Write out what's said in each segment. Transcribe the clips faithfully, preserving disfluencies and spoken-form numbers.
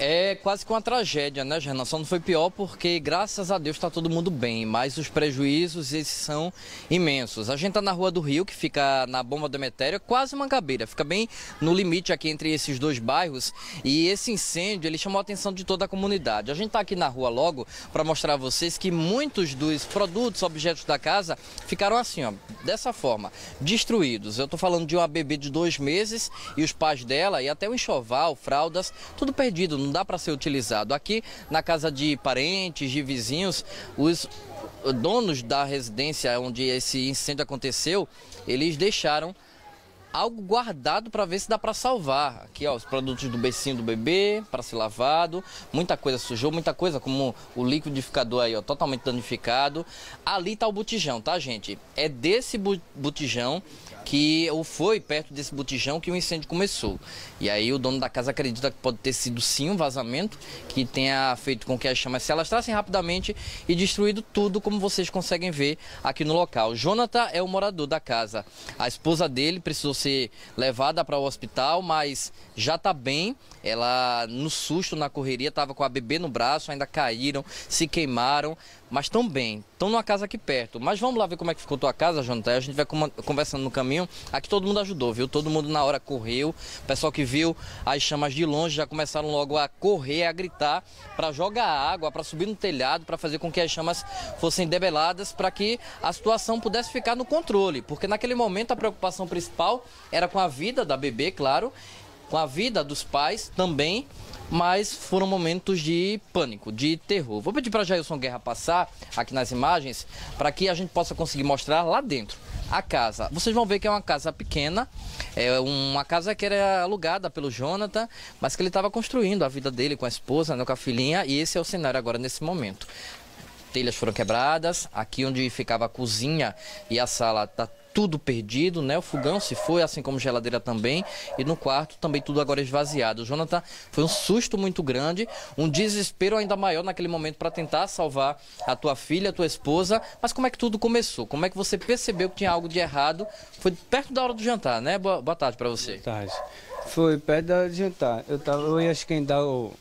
É quase que uma tragédia, né, Gernan? Só não foi pior porque, graças a Deus, está todo mundo bem, mas os prejuízos, esses são imensos. A gente está na Rua do Rio, que fica na Bomba do Emetério, quase Mangabeira, fica bem no limite aqui entre esses dois bairros, e esse incêndio, ele chamou a atenção de toda a comunidade. A gente está aqui na rua logo para mostrar a vocês que muitos dos produtos, objetos da casa, ficaram assim, ó, dessa forma, destruídos. Eu estou falando de uma bebê de dois meses e os pais dela, e até o enxoval, fraldas, tudo perdido, não dá para ser utilizado. Aqui na casa de parentes, de vizinhos, os donos da residência onde esse incêndio aconteceu, eles deixaram algo guardado para ver se dá para salvar. Aqui, ó, os produtos do beicinho do bebê para ser lavado, muita coisa sujou, muita coisa como o liquidificador aí, ó, totalmente danificado. Ali tá o botijão, tá, gente? É desse botijão que ou foi perto desse botijão que o incêndio começou. E aí o dono da casa acredita que pode ter sido sim um vazamento que tenha feito com que as chamas se alastrassem rapidamente e destruído tudo, como vocês conseguem ver aqui no local. Jonathan é o morador da casa. A esposa dele precisou ser levada para o hospital, mas já está bem. Ela, no susto, na correria, estava com a bebê no braço, ainda caíram, se queimaram, mas estão bem, estão numa casa aqui perto. Mas vamos lá ver como é que ficou tua casa, Jonathan. A gente vai conversando no caminho. Aqui todo mundo ajudou, viu? Todo mundo na hora correu. O pessoal que viu as chamas de longe já começaram logo a correr, a gritar, para jogar água, para subir no telhado, para fazer com que as chamas fossem debeladas, para que a situação pudesse ficar no controle. Porque naquele momento a preocupação principal era com a vida da bebê, claro, com a vida dos pais também, mas foram momentos de pânico, de terror. Vou pedir para Jailson Guerra passar aqui nas imagens, para que a gente possa conseguir mostrar lá dentro a casa. Vocês vão ver que é uma casa pequena, é uma casa que era alugada pelo Jonathan, mas que ele estava construindo a vida dele com a esposa, né, com a filhinha, e esse é o cenário agora nesse momento. Telhas foram quebradas, aqui onde ficava a cozinha e a sala está tudo perdido, né? O fogão se foi, assim como a geladeira também, e no quarto também tudo agora esvaziado. O Jonathan, foi um susto muito grande, um desespero ainda maior naquele momento para tentar salvar a tua filha, a tua esposa. Mas como é que tudo começou? Como é que você percebeu que tinha algo de errado? Foi perto da hora do jantar, né? Boa, boa tarde para você. Boa tarde. Foi perto da hora do jantar. Eu, tava, eu ia esquentar o,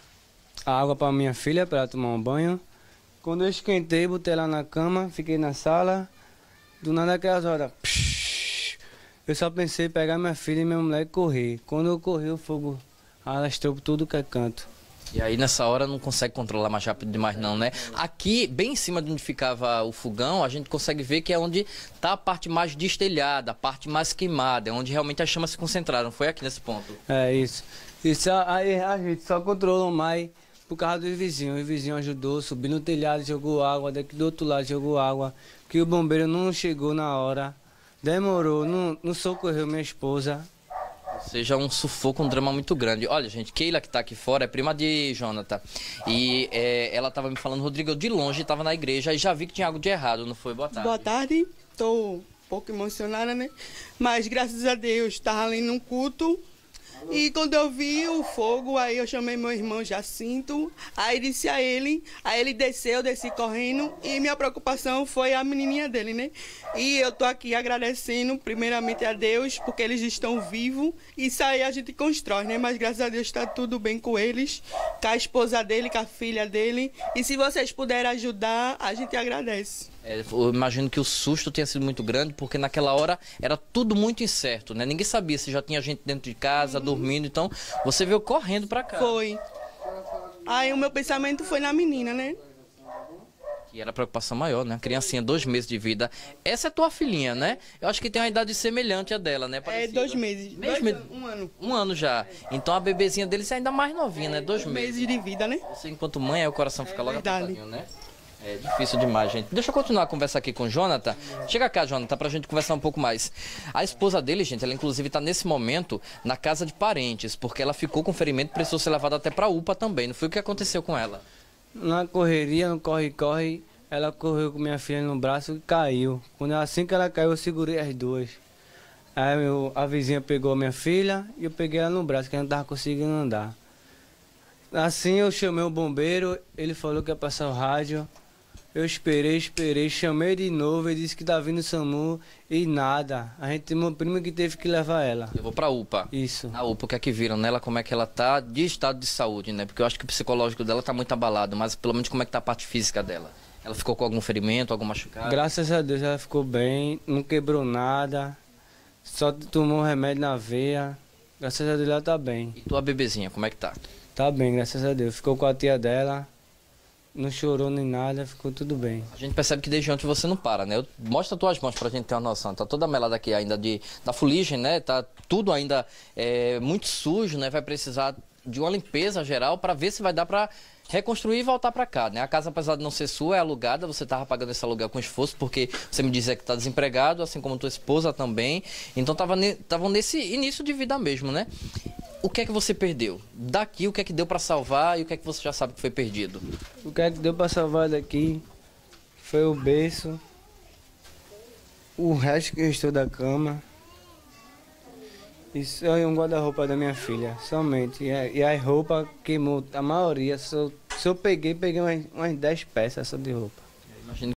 a água para minha filha, para ela tomar um banho. Quando eu esquentei, botei ela na cama, fiquei na sala. Do nada aquelas horas, psh, eu só pensei em pegar minha filha e minha mulher e correr. Quando eu corri, o fogo alastrou por tudo que é canto. E aí nessa hora não consegue controlar mais rápido demais não, né? Aqui, bem em cima de onde ficava o fogão, a gente consegue ver que é onde está a parte mais destelhada, a parte mais queimada, é onde realmente as chamas se concentraram. Foi aqui nesse ponto. É isso. Isso aí a gente só controlou mais por causa dos vizinhos. O vizinho ajudou, subiu no telhado, jogou água, daqui do outro lado jogou água. Que o bombeiro não chegou na hora, demorou, não, não socorreu minha esposa. Ou seja, um sufoco, um drama muito grande. Olha, gente, Keila que tá aqui fora é prima de Jonathan. E é, ela tava me falando, Rodrigo, eu de longe tava na igreja e já vi que tinha algo de errado, não foi? Boa tarde. Boa tarde, tô um pouco emocionada, né? Mas graças a Deus, tava ali num culto. E quando eu vi o fogo, aí eu chamei meu irmão Jacinto, aí disse a ele, aí ele desceu, eu desci correndo, e minha preocupação foi a menininha dele, né? E eu tô aqui agradecendo primeiramente a Deus, porque eles estão vivos, e isso aí a gente constrói, né? Mas graças a Deus está tudo bem com eles, com a esposa dele, com a filha dele, e se vocês puderem ajudar, a gente agradece. É, eu imagino que o susto tenha sido muito grande, porque naquela hora era tudo muito incerto, né? Ninguém sabia se já tinha gente dentro de casa, uhum, dormindo, então você veio correndo pra cá. Foi. Aí o meu pensamento foi na menina, né? Que era a preocupação maior, né? Criancinha, dois meses de vida. Essa é tua filhinha, né? Eu acho que tem uma idade semelhante à dela, né? Parecida. É, dois meses. Dois dois, me... Um ano. Um ano já. Então a bebezinha deles é ainda mais novinha, é, né? Dois, dois meses. meses de vida, né? Você, enquanto mãe, aí o coração fica é logo apertadinho, né? É difícil demais, gente. Deixa eu continuar a conversa aqui com o Jonathan. Chega cá, Jonathan, pra gente conversar um pouco mais. A esposa dele, gente, ela inclusive tá nesse momento na casa de parentes, porque ela ficou com ferimento e precisou ser levada até pra U P A também. Não foi o que aconteceu com ela? Na correria, no corre-corre, ela correu com minha filha no braço e caiu. Quando assim que ela caiu, eu segurei as duas. Aí meu, a vizinha pegou a minha filha e eu peguei ela no braço, que ela não tava conseguindo andar. Assim eu chamei o bombeiro, ele falou que ia passar o rádio. Eu esperei, esperei, chamei de novo, ele disse que tá vindo o SAMU e nada. A gente tem uma prima que teve que levar ela. Eu vou pra U P A. Isso. Na U P A, o que é que viram nela, como é que ela tá de estado de saúde, né? Porque eu acho que o psicológico dela tá muito abalado, mas pelo menos como é que tá a parte física dela? Ela ficou com algum ferimento, algum machucado? Graças a Deus ela ficou bem, não quebrou nada, só tomou remédio na veia. Graças a Deus ela tá bem. E tua bebezinha, como é que tá? Tá bem, graças a Deus. Ficou com a tia dela, não chorou nem nada, ficou tudo bem. A gente percebe que desde ontem você não para, né? Eu- Mostra tuas mãos pra gente ter uma noção. Tá toda melada aqui ainda de, da fuligem, né? Tá tudo ainda é, muito sujo, né? Vai precisar de uma limpeza geral para ver se vai dar para reconstruir e voltar para cá, né? A casa, apesar de não ser sua, é alugada. Você tava pagando esse aluguel com esforço, porque você me dizia que tá desempregado, assim como tua esposa também. Então tava ne, tavam nesse início de vida mesmo, né? O que é que você perdeu? Daqui, o que é que deu para salvar e o que é que você já sabe que foi perdido? O que é que deu pra salvar daqui foi o berço, o resto que restou da cama e só um guarda-roupa da minha filha, somente. E, a- e as roupas queimou, a maioria, só, só eu peguei, peguei umas, umas dez peças só de roupa. Imagino